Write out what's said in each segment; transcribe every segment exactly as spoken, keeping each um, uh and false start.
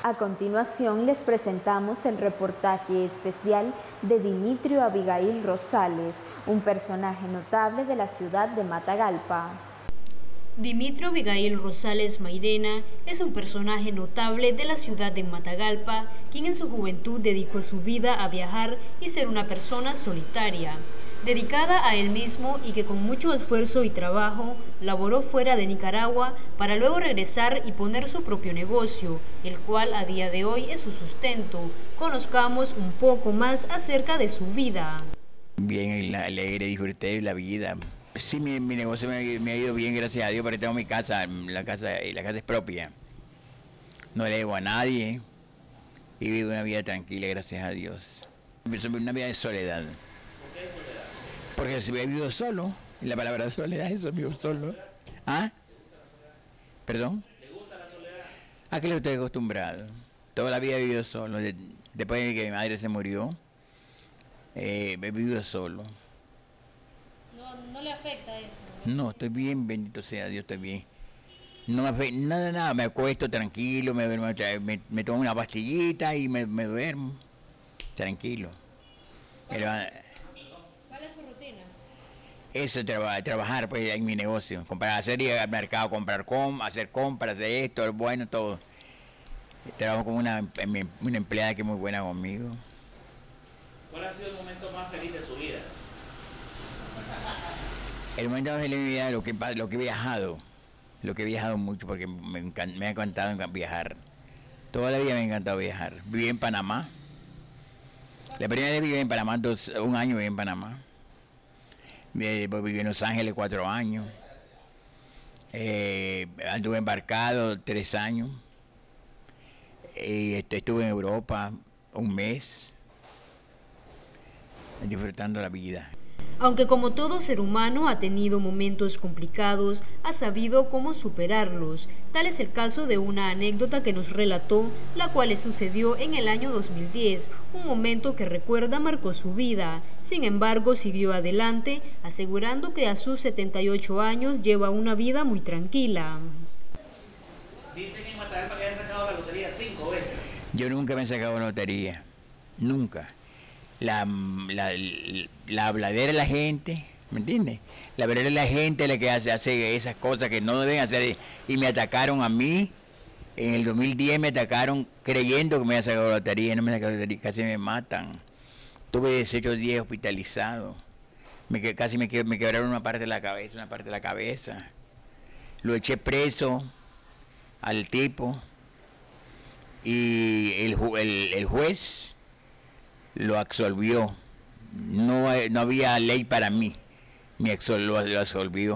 A continuación les presentamos el reportaje especial de Dimitrio Abigail Rosales, un personaje notable de la ciudad de Matagalpa. Dimitrio Abigail Rosales Mairena es un personaje notable de la ciudad de Matagalpa, quien en su juventud dedicó su vida a viajar y ser una persona solitaria, dedicada a él mismo y que con mucho esfuerzo y trabajo laboró fuera de Nicaragua para luego regresar y poner su propio negocio, el cual a día de hoy es su sustento. Conozcamos un poco más acerca de su vida. Bien alegre, disfruté de la vida. Sí, mi, mi negocio me, me ha ido bien, gracias a Dios, porque tengo mi casa, la casa, la casa es propia. No le debo a nadie y vivo una vida tranquila, gracias a Dios. Una vida de soledad. ¿Por qué soledad? Porque si he vivido solo, y la palabra soledad, eso vivo solo. ¿Ah? ¿Perdón? ¿Le gusta la soledad? ¿A qué le estoy acostumbrado? Toda la vida he vivido solo. De, después de que mi madre se murió, eh, he vivido solo. ¿No, no le afecta eso? ¿No? No, estoy bien, bendito sea Dios, estoy bien. No me afecta nada, nada, me acuesto tranquilo, me, me, me tomo una pastillita y me, me duermo. Tranquilo. Pero, ¿Cuál es su rutina? eso, traba, trabajar pues en mi negocio, comprar, hacer ir al mercado, comprar, com, hacer compras de esto, bueno, todo. Trabajo con una, una empleada que es muy buena conmigo. ¿Cuál ha sido el momento más feliz de su vida? El momento más feliz de mi vida, lo que, lo que he viajado, lo que he viajado mucho, porque me, encant, me ha encantado viajar. Toda la vida me ha encantado viajar. Viví en Panamá. La primera vez viví en Panamá, dos, un año viví en Panamá. Viví en Los Ángeles cuatro años. Eh, anduve embarcado tres años. Y estuve en Europa un mes, disfrutando la vida. Aunque como todo ser humano ha tenido momentos complicados, ha sabido cómo superarlos. Tal es el caso de una anécdota que nos relató, la cual le sucedió en el año dos mil diez, un momento que recuerda marcó su vida. Sin embargo, siguió adelante, asegurando que a sus setenta y ocho años lleva una vida muy tranquila. Dicen en Matagalpa que han sacado la lotería cinco veces. Yo nunca me he sacado una lotería, nunca. La, la, la habladera de la gente, ¿me entiendes? La habladera de la gente es la que hace, hace esas cosas que no deben hacer. Y me atacaron a mí, en el dos mil diez me atacaron creyendo que me había sacado la lotería, no me sacaron la lotería, casi me matan. Tuve dieciocho días hospitalizado, me, casi me, me quebraron una parte de la cabeza, una parte de la cabeza. Lo eché preso al tipo y el, el, el juez lo absolvió. No, no había ley para mí, me absol, lo, lo absolvió.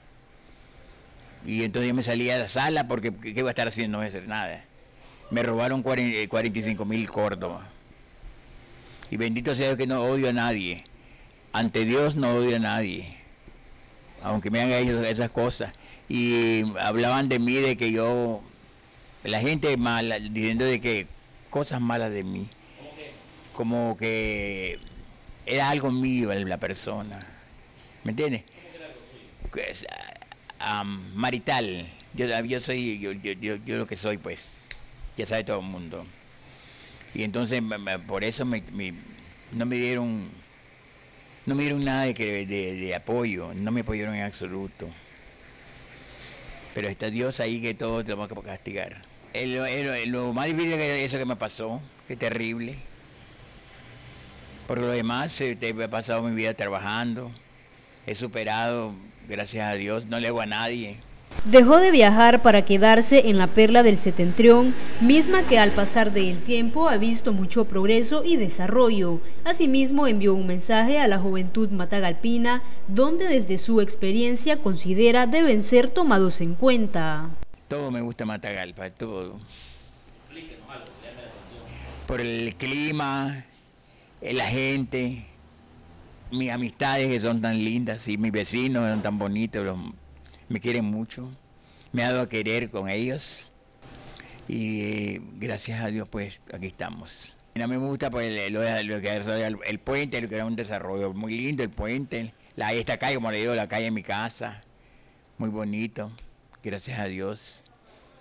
Y entonces yo me salí a la sala porque ¿qué iba a estar haciendo? No voy a hacer nada. Me robaron cuarenta y cinco mil Córdoba. Y bendito sea Dios que no odio a nadie. Ante Dios no odio a nadie, aunque me han hecho esas cosas. Y hablaban de mí, de que yo, la gente mala, diciendo de que cosas malas de mí. ¿Cómo qué? Como que era algo mío la persona, ¿me entiendes? ¿Cómo que era algo suyo? Pues, um, marital, yo, yo soy, yo, yo, yo, yo lo que soy, pues, ya sabe todo el mundo. Y entonces por eso me, me, no me dieron, no me dieron nada de, de, de apoyo, no me apoyaron en absoluto. Pero está Dios ahí que todo te va a castigar. El, el, lo más difícil que eso que me pasó, que terrible. Por lo demás, he pasado mi vida trabajando, he superado, gracias a Dios, no le hago a nadie. Dejó de viajar para quedarse en la Perla del Septentrión, misma que al pasar del tiempo ha visto mucho progreso y desarrollo. Asimismo, envió un mensaje a la juventud matagalpina, donde desde su experiencia considera deben ser tomados en cuenta. Todo me gusta Matagalpa, todo. Explíquenos algo, llame la atención. Por el clima, la gente, mis amistades que son tan lindas, y mis vecinos son tan bonitos, los, me quieren mucho, me ha dado a querer con ellos y eh, gracias a Dios pues aquí estamos. A mí me gusta pues lo, lo que el, el puente, lo que era un desarrollo muy lindo, el puente, la, esta calle, como le digo, la calle de mi casa, muy bonito, gracias a Dios.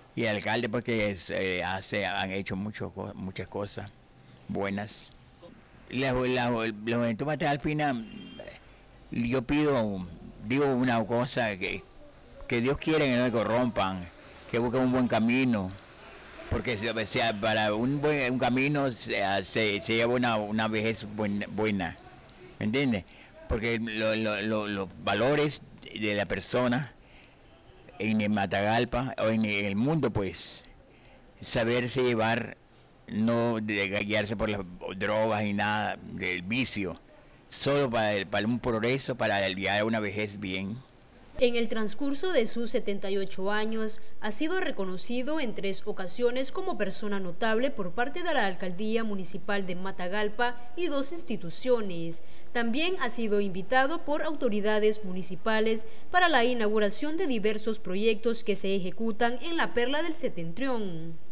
Y el alcalde porque es, eh, hace, han hecho mucho, muchas cosas buenas. La, la, la juventud matagalpina, yo pido, digo una cosa, que, que Dios quiere que no se corrompan, que busquen un buen camino, porque o sea, para un buen un camino se, se, se lleva una, una vejez buena, buena, ¿me entiendes? Porque lo, lo, lo, los valores de la persona en el Matagalpa o en el mundo, pues, saberse llevar, no de guiarse por las drogas y nada, del vicio, solo para, para un progreso, para llegar a una vejez bien. En el transcurso de sus setenta y ocho años, ha sido reconocido en tres ocasiones como persona notable por parte de la Alcaldía Municipal de Matagalpa y dos instituciones. También ha sido invitado por autoridades municipales para la inauguración de diversos proyectos que se ejecutan en la Perla del Septentrión.